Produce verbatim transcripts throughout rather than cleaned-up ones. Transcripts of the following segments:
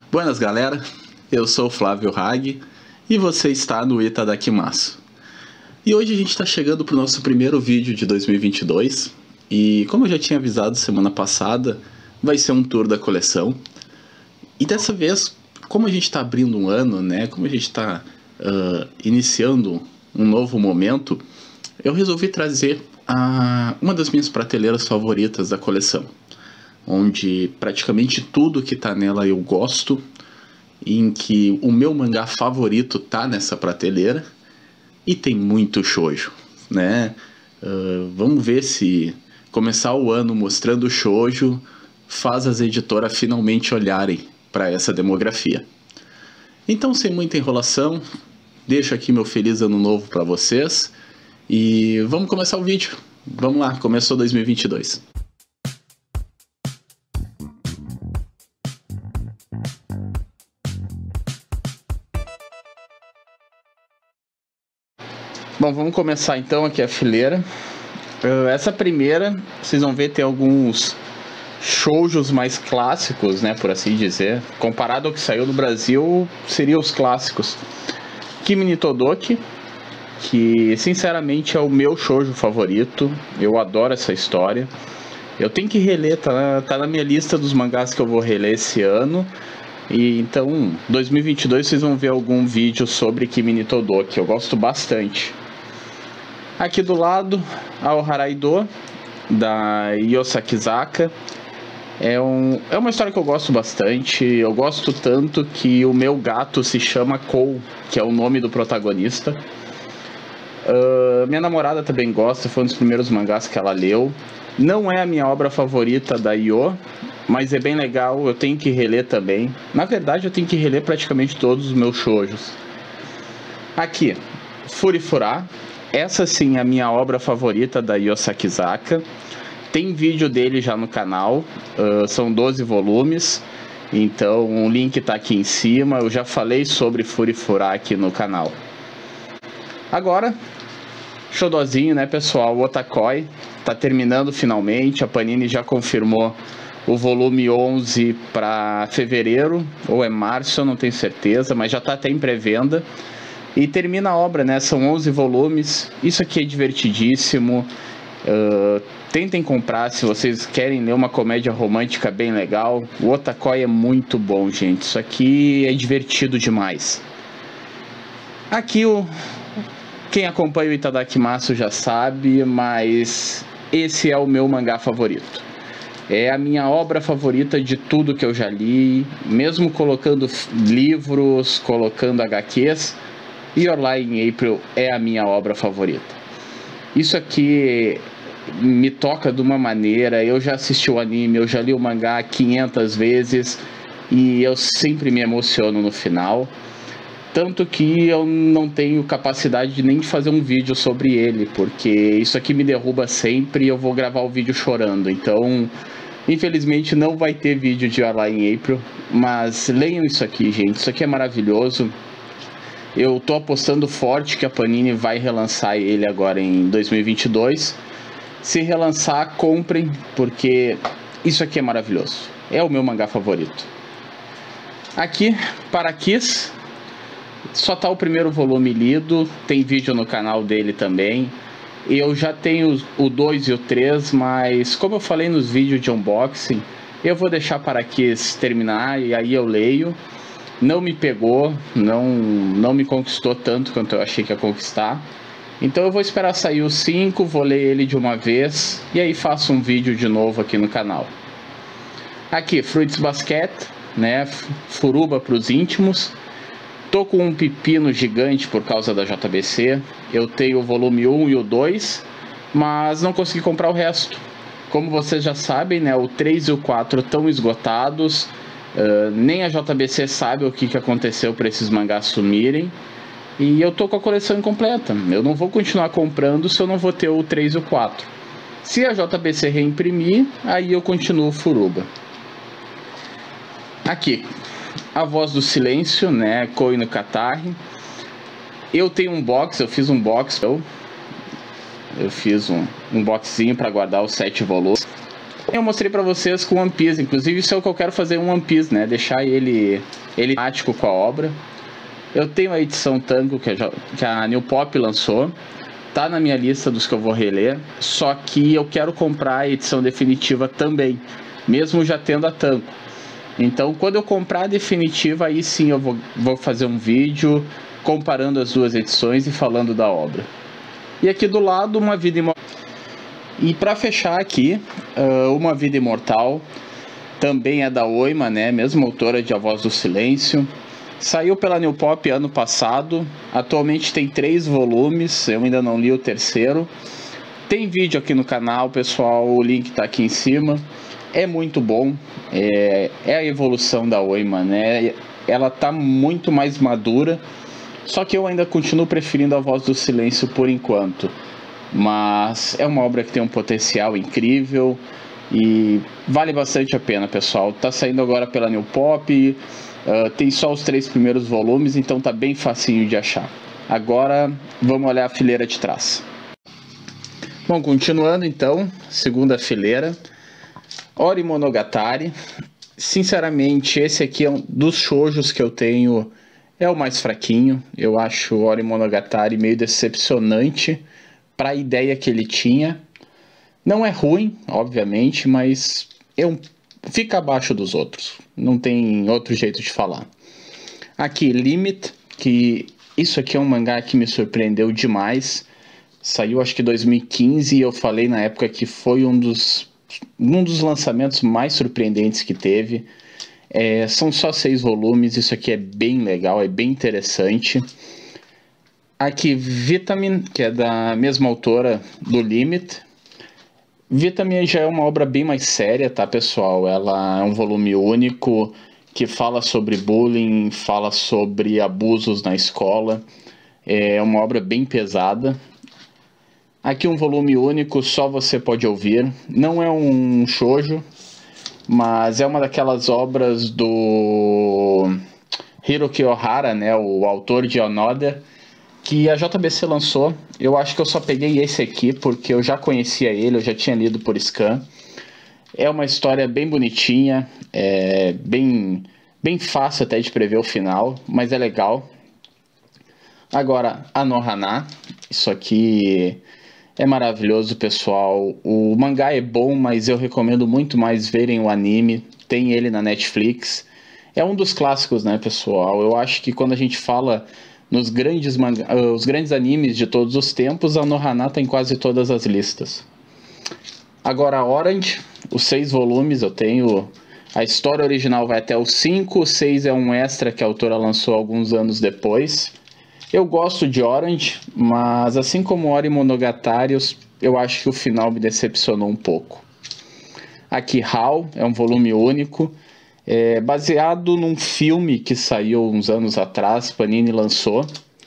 Buenas galera, eu sou o Flávio Hag e você está no Itadakimasu. E hoje a gente está chegando para o nosso primeiro vídeo de dois mil e vinte e dois e como eu já tinha avisado semana passada, vai ser um tour da coleção. E dessa vez, como a gente está abrindo um ano, né, como a gente está uh, iniciando um novo momento, eu resolvi trazer a, uma das minhas prateleiras favoritas da coleção, onde praticamente tudo que está nela eu gosto, em que o meu mangá favorito tá nessa prateleira e tem muito shoujo, né? Uh, vamos ver se começar o ano mostrando shoujo faz as editoras finalmente olharem para essa demografia. Então, sem muita enrolação, deixo aqui meu feliz ano novo para vocês e vamos começar o vídeo. Vamos lá, começou dois mil e vinte e dois. Bom, vamos começar então aqui a fileira. Uh, essa primeira, vocês vão ver, tem alguns shoujos mais clássicos, né, por assim dizer. Comparado ao que saiu no Brasil, seriam os clássicos. Kimi ni Todoke, que sinceramente é o meu shoujo favorito. Eu adoro essa história. Eu tenho que reler, tá, tá na minha lista dos mangás que eu vou reler esse ano. E então, dois mil e vinte e dois vocês vão ver algum vídeo sobre Kimi ni Todoke. Eu gosto bastante. Aqui do lado, a Oharaido, da Io Sakizaka. É, um, é uma história que eu gosto bastante. Eu gosto tanto que o meu gato se chama Kou, que é o nome do protagonista. Uh, minha namorada também gosta, foi um dos primeiros mangás que ela leu. Não é a minha obra favorita da Io, mas é bem legal, eu tenho que reler também. Na verdade, eu tenho que reler praticamente todos os meus shoujos. Aqui, Furifura. Essa sim é a minha obra favorita da Io Sakizaka. Tem vídeo dele já no canal, uh, são doze volumes, então o link tá aqui em cima. Eu já falei sobre Furifura aqui no canal. Agora, xodózinho, né, pessoal? O Otakoi tá terminando finalmente. A Panini já confirmou o volume onze para fevereiro, ou é março, eu não tenho certeza, mas já tá até em pré-venda. E termina a obra, né? São onze volumes. Isso aqui é divertidíssimo. Uh, tentem comprar se vocês querem ler uma comédia romântica bem legal. O Otakoi é muito bom, gente. Isso aqui é divertido demais. Aqui o... quem acompanha o Itadakimasu já sabe, mas esse é o meu mangá favorito. É a minha obra favorita de tudo que eu já li. Mesmo colocando livros, colocando agá quês, Your Lie in April é a minha obra favorita. Isso aqui me toca de uma maneira. Eu já assisti o anime, eu já li o mangá quinhentas vezes e eu sempre me emociono no final. Tanto que eu não tenho capacidade de nem de fazer um vídeo sobre ele, porque isso aqui me derruba sempre e eu vou gravar o vídeo chorando. Então, infelizmente não vai ter vídeo de Your Lie in April, mas leiam isso aqui, gente. Isso aqui é maravilhoso. Eu tô apostando forte que a Panini vai relançar ele agora em dois mil e vinte e dois. Se relançar, comprem, porque isso aqui é maravilhoso. É o meu mangá favorito. Aqui, Parakiss. Só tá o primeiro volume lido. Tem vídeo no canal dele também. Eu já tenho o dois e o três, mas como eu falei nos vídeos de unboxing, eu vou deixar Parakiss terminar e aí eu leio. Não me pegou, não, não me conquistou tanto quanto eu achei que ia conquistar. Então eu vou esperar sair o cinco, vou ler ele de uma vez e aí faço um vídeo de novo aqui no canal. Aqui, Fruits Basket, né? Furuba para os íntimos. Tô com um pepino gigante por causa da J B C. Eu tenho o volume um e o dois, mas não consegui comprar o resto. Como vocês já sabem, né? O três e o quatro estão esgotados. Uh, nem a J B C sabe o que, que aconteceu para esses mangás sumirem. E eu tô com a coleção incompleta. Eu não vou continuar comprando se eu não vou ter o três e o quatro. Se a J B C reimprimir, aí eu continuo Furuba. Aqui, A Voz do Silêncio, né? Koi no Katarri. Eu tenho um box, eu fiz um box. Eu, eu fiz um, um boxzinho para guardar os sete volumes. Eu mostrei pra vocês com One Piece, inclusive isso é o que eu quero fazer em One Piece, né? Deixar ele, ele temático com a obra. Eu tenho a edição Tango que a, que a New Pop lançou. Tá na minha lista dos que eu vou reler. Só que eu quero comprar a edição definitiva também, mesmo já tendo a Tango. Então, quando eu comprar a definitiva, aí sim eu vou, vou fazer um vídeo comparando as duas edições e falando da obra. E aqui do lado, Uma Vida Imortal. E para fechar aqui, uh, Uma Vida Imortal, também é da Oima, né? Mesma autora de A Voz do Silêncio. Saiu pela New Pop ano passado. Atualmente tem três volumes, eu ainda não li o terceiro. Tem vídeo aqui no canal, pessoal, o link tá aqui em cima. É muito bom, é, é a evolução da Oima, né? Ela tá muito mais madura, só que eu ainda continuo preferindo A Voz do Silêncio por enquanto. Mas é uma obra que tem um potencial incrível e vale bastante a pena, pessoal. Tá saindo agora pela New Pop, uh, tem só os três primeiros volumes, então tá bem facinho de achar. Agora vamos olhar a fileira de trás. Bom, continuando então, segunda fileira, Ori Monogatari. Sinceramente, esse aqui é um dos shoujos que eu tenho, é o mais fraquinho. Eu acho o Ori Monogatari meio decepcionante para a ideia que ele tinha. Não é ruim, obviamente, mas é um, fica abaixo dos outros. Não tem outro jeito de falar. Aqui, Limit, que isso aqui é um mangá que me surpreendeu demais. Saiu acho que em dois mil e quinze e eu falei na época que foi um dos, um dos lançamentos mais surpreendentes que teve. É, são só seis volumes, isso aqui é bem legal, é bem interessante. Aqui, Vitamin, que é da mesma autora do Limit. Vitamin já é uma obra bem mais séria, tá, pessoal? Ela é um volume único que fala sobre bullying, fala sobre abusos na escola. É uma obra bem pesada. Aqui um volume único, só você pode ouvir. Não é um shoujo, mas é uma daquelas obras do Hiroki Ohara, né, o autor de Onoda, que a J B C lançou. Eu acho que eu só peguei esse aqui porque eu já conhecia ele, eu já tinha lido por scan. É uma história bem bonitinha, é bem, bem fácil até de prever o final, mas é legal. Agora, Anohana, isso aqui é maravilhoso, pessoal. O mangá é bom, mas eu recomendo muito mais verem o anime. Tem ele na Netflix. É um dos clássicos, né, pessoal? Eu acho que quando a gente fala nos grandes, manga... os grandes animes de todos os tempos, a Anohana está em quase todas as listas. Agora, Orange, os seis volumes, eu tenho... A história original vai até o cinco, o seis é um extra que a autora lançou alguns anos depois. Eu gosto de Orange, mas assim como Ori Monogatari, eu acho que o final me decepcionou um pouco. Aqui, Hal, é um volume único, é baseado num filme que saiu uns anos atrás, Panini lançou.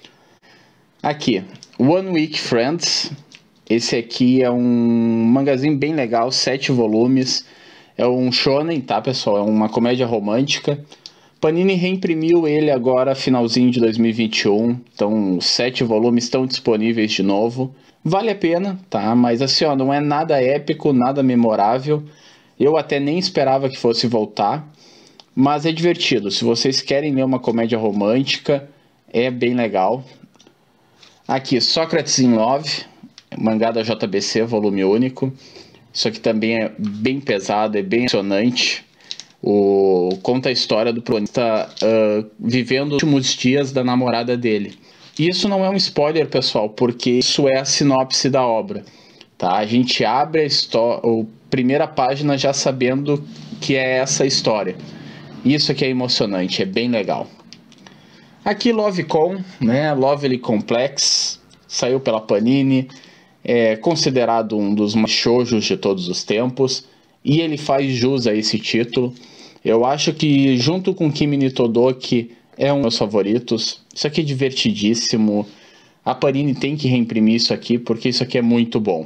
Aqui, One Week Friends, esse aqui é um mangazinho bem legal, sete volumes, é um shonen, tá, pessoal? É uma comédia romântica. Panini reimprimiu ele agora, finalzinho de dois mil e vinte e um, então os sete volumes estão disponíveis de novo. Vale a pena, tá? Mas assim, ó, não é nada épico, nada memorável. Eu até nem esperava que fosse voltar, mas é divertido. Se vocês querem ler uma comédia romântica, é bem legal. Aqui, Socrates in Love, mangá da J B C, volume único. Isso aqui também é bem pesado, é bem emocionante. O, conta a história do protagonista uh, vivendo os últimos dias da namorada dele. E isso não é um spoiler, pessoal, porque isso é a sinopse da obra. Tá? A gente abre a, a primeira página já sabendo que é essa história. Isso aqui é emocionante, é bem legal. Aqui Lovecon, né? Lovely Complex, saiu pela Panini, é considerado um dos mais shoujos de todos os tempos, e ele faz jus a esse título. Eu acho que junto com Kimi ni Todoki é um dos meus favoritos. Isso aqui é divertidíssimo. A Panini tem que reimprimir isso aqui porque isso aqui é muito bom.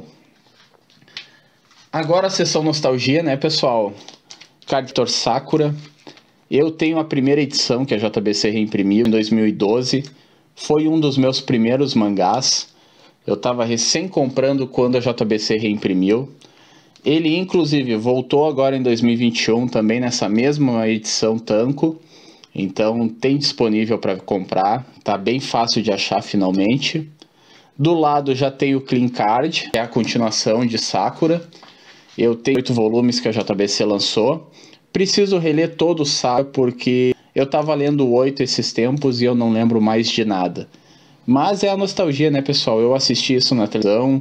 Agora a sessão nostalgia, né, pessoal? Cardcaptor Sakura. Eu tenho a primeira edição que a J B C reimprimiu em dois mil e doze. Foi um dos meus primeiros mangás. Eu estava recém comprando quando a J B C reimprimiu. Ele inclusive voltou agora em dois mil e vinte e um também nessa mesma edição Tanco. Então tem disponível para comprar, tá bem fácil de achar finalmente. Do lado já tem o Clean Card, que é a continuação de Sakura. Eu tenho oito volumes que a J B C lançou. Preciso reler todo o Sakura porque eu tava lendo oito esses tempos e eu não lembro mais de nada. Mas é a nostalgia, né, pessoal? Eu assisti isso na televisão,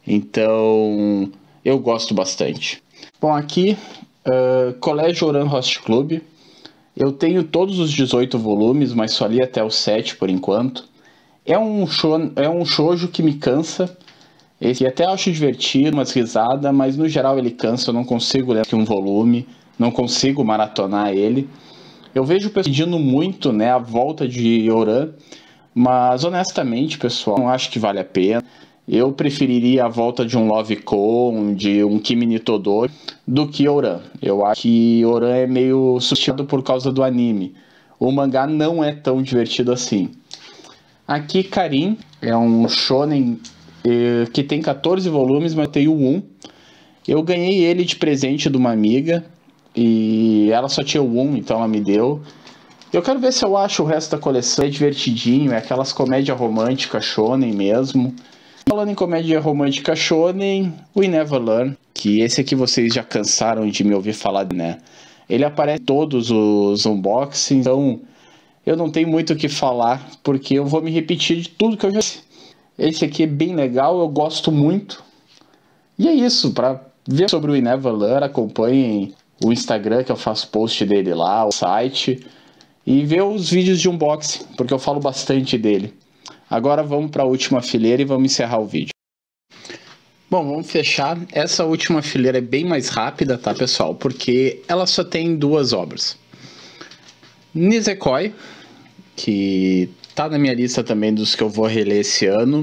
então eu gosto bastante. Bom, aqui, uh, Colégio Ouran Host Club. Eu tenho todos os dezoito volumes, mas só li até o sete por enquanto. É um, show, é um shoujo que me cansa. Esse até acho divertido, umas risadas, mas no geral ele cansa. Eu não consigo ler aqui um volume, não consigo maratonar ele. Eu vejo o pessoal pedindo muito, né, a volta de Ouran, mas honestamente, pessoal, não acho que vale a pena. Eu preferiria a volta de um Love Con, de um Kimi ni Todori, do que Ouran. Eu acho que Ouran é meio substituído por causa do anime. O mangá não é tão divertido assim. Aqui, Karin é um shonen eh, que tem quatorze volumes, mas eu tenho um. Eu ganhei ele de presente de uma amiga e ela só tinha um, então ela me deu. Eu quero ver se eu acho o resto da coleção. É divertidinho, é aquelas comédia romântica shonen mesmo. Falando em comédia romântica shonen, We Never Learn, que esse aqui vocês já cansaram de me ouvir falar, né? Ele aparece em todos os unboxings, então eu não tenho muito o que falar, porque eu vou me repetir de tudo que eu já disse. Esse aqui é bem legal, eu gosto muito. E é isso, para ver sobre o We Never Learn, acompanhem o Instagram, que eu faço post dele lá, o site, e ver os vídeos de unboxing, porque eu falo bastante dele. Agora vamos para a última fileira e vamos encerrar o vídeo. Bom, vamos fechar. Essa última fileira é bem mais rápida, tá, pessoal? Porque ela só tem duas obras. Nisekoi, que tá na minha lista também dos que eu vou reler esse ano.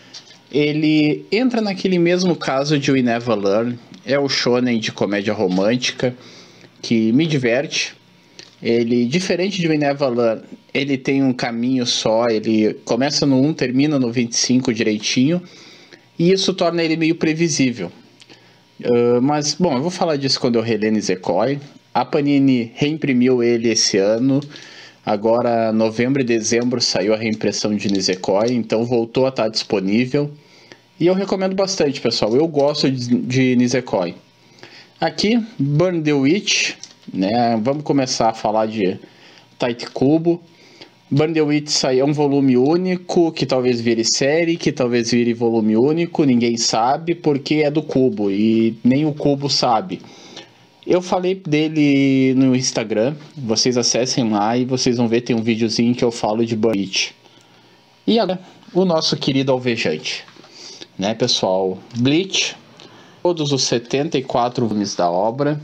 Ele entra naquele mesmo caso de We Never Learn. É o shonen de comédia romântica que me diverte. Ele, diferente de We Never Learn, ele tem um caminho só, ele começa no um, termina no vinte e cinco direitinho, e isso torna ele meio previsível. Uh, mas, bom, eu vou falar disso quando eu reler Nisekoi. A Panini reimprimiu ele esse ano, agora novembro e dezembro saiu a reimpressão de Nisekoi, então voltou a estar disponível, e eu recomendo bastante, pessoal, eu gosto de, de Nisekoi. Aqui, Burn the Witch. Né? Vamos começar a falar de Tite Kubo. Burn the Witch é um volume único, que talvez vire série, que talvez vire volume único, ninguém sabe, porque é do Kubo, e nem o Kubo sabe. Eu falei dele no Instagram, vocês acessem lá e vocês vão ver, tem um videozinho que eu falo de Burn the Witch. E agora, o nosso querido alvejante, né, pessoal? Bleach, todos os setenta e quatro volumes da obra.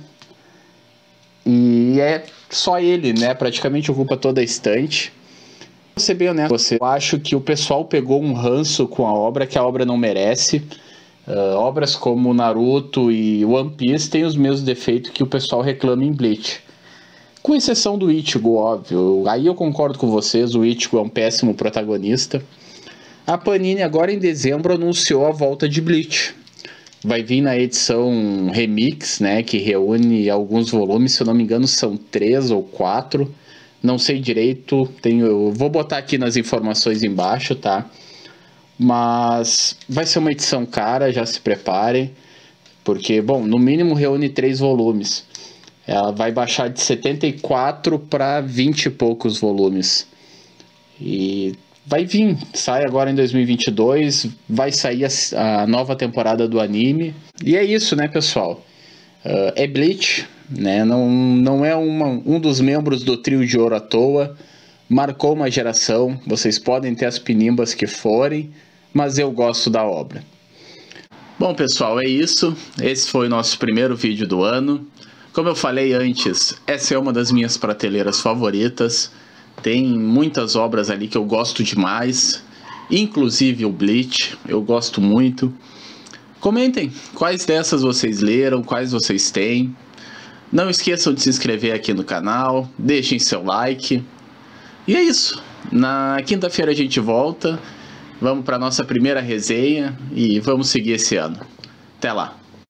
E é só ele, né? Praticamente ocupa toda a estante. Vou ser bem honesto, você. Eu acho que o pessoal pegou um ranço com a obra que a obra não merece. Uh, obras como Naruto e One Piece têm os mesmos defeitos que o pessoal reclama em Bleach. Com exceção do Ichigo, óbvio. Aí eu concordo com vocês, o Ichigo é um péssimo protagonista. A Panini agora em dezembro anunciou a volta de Bleach. Vai vir na edição Remix, né, que reúne alguns volumes, se eu não me engano são três ou quatro, não sei direito, tenho, eu vou botar aqui nas informações embaixo, tá? Mas vai ser uma edição cara, já se preparem, porque, bom, no mínimo reúne três volumes. Ela vai baixar de setenta e quatro para vinte e poucos volumes. E vai vir, sai agora em dois mil e vinte e dois, vai sair a, a nova temporada do anime. E é isso, né, pessoal? Uh, é Bleach, né? Não, não é uma, um dos membros do trio de ouro à toa. Marcou uma geração, vocês podem ter as pinimbas que forem, mas eu gosto da obra. Bom, pessoal, é isso. Esse foi o nosso primeiro vídeo do ano. Como eu falei antes, essa é uma das minhas prateleiras favoritas. Tem muitas obras ali que eu gosto demais, inclusive o Bleach, eu gosto muito. Comentem quais dessas vocês leram, quais vocês têm. Não esqueçam de se inscrever aqui no canal, deixem seu like. E é isso, na quinta-feira a gente volta, vamos para a nossa primeira resenha e vamos seguir esse ano. Até lá!